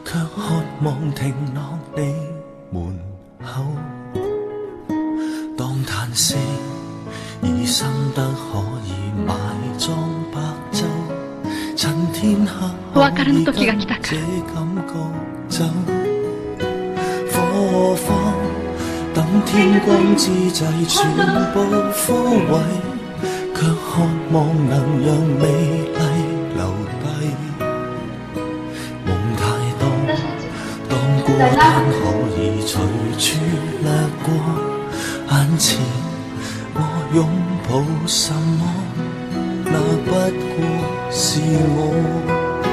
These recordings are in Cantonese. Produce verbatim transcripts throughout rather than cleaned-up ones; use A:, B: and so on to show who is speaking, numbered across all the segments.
A: 却渴望停落你門口。當嘆息已深得可以埋葬白晝，趁天黑可以跟這感覺走。火花等天光之際全部枯萎，卻渴望能讓美麗留低。夢太多，當孤單可以隨處掠過，眼前我擁抱什麼，那不過是我。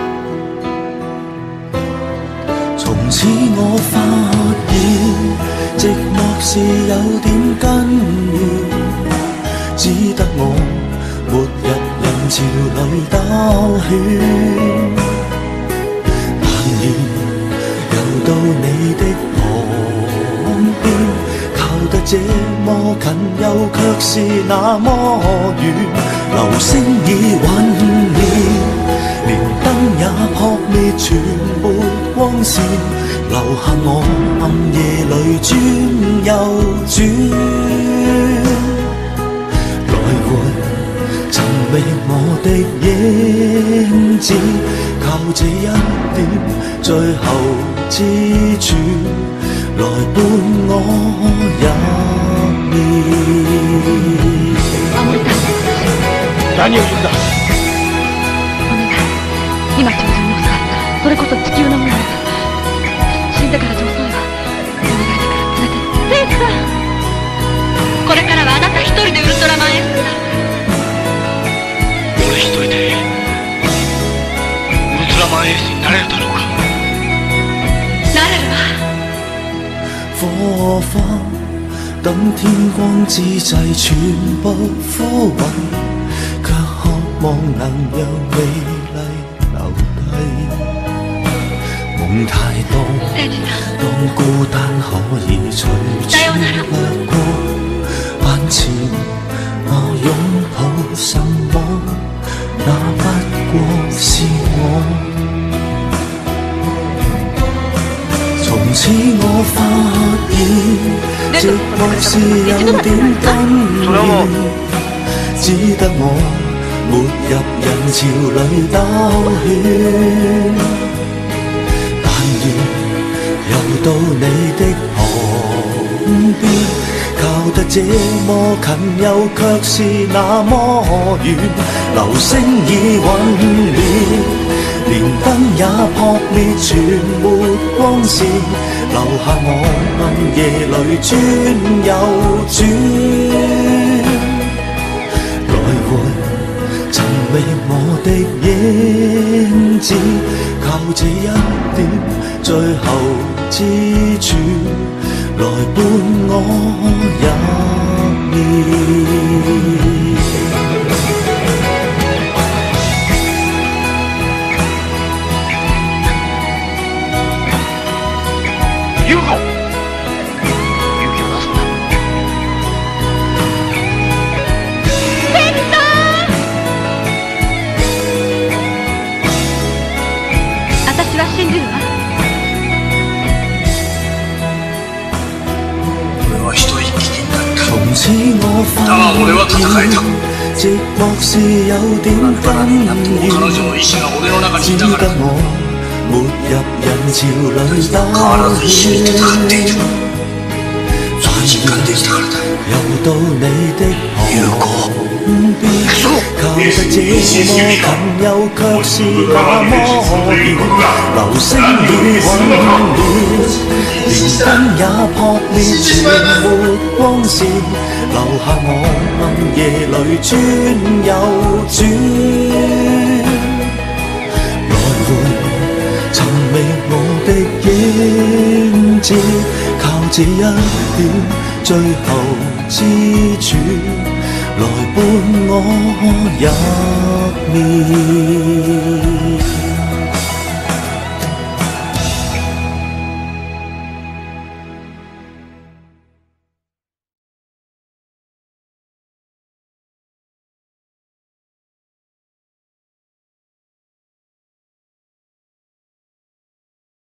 A: 從此我發現寂寞是有點根源，只得我沒入人潮裏兜圈。但願遊到你的旁邊，靠得這麼近又卻是那麼遠。流星已隕滅，連燈也撲滅，全沒光線，留下我暗夜裏轉又轉，來回尋覓我的影子，靠這一點最後之處，來伴我入眠。
B: 何を言うんだ。
C: お願い、今ちょうどのさ、それこそ地球の未来だ。死んだからじゃ遅いわ。お願いだから連れてって。レイさん、これからはあなた一人でウルトラマン S だ。
B: 俺一人でウルトラマン S になれるだろうか。
C: なれるわ。
A: 火花等天光之際全部枯萎，卻渴望能讓美麗留低。夢太多，當孤單可以隨處掠過，眼前我擁抱什麼，那不過是我。從此我發現寂寞是有點根源，只得我沒入人潮裏兜圈。但願遊到你的旁邊，靠得這麼近又卻是那麼遠。流星已隕滅，連燈也撲滅，全沒光線，留下我暗夜裏轉又轉，來回尋覓我的影子，靠這一點最後之處，來伴我入眠。
B: ユウコ、勇気を出すんだ。
C: ペグさん、私は信じるわ。
B: 俺は一人きりになった。
A: 從此我發
B: だが俺は戦えた。
A: 寂寞是有點根源，
B: 彼女の意志が俺の中にいたから。
A: 沒入人潮裏兜圈，遊到你的旁邊，靠得這麼近又卻是那麼遠。流星已隕滅，連燈也撲滅，全沒光線，留下我暗夜裏轉又轉，來回尋覓我的影子，靠這一點最後之處，來伴我入眠。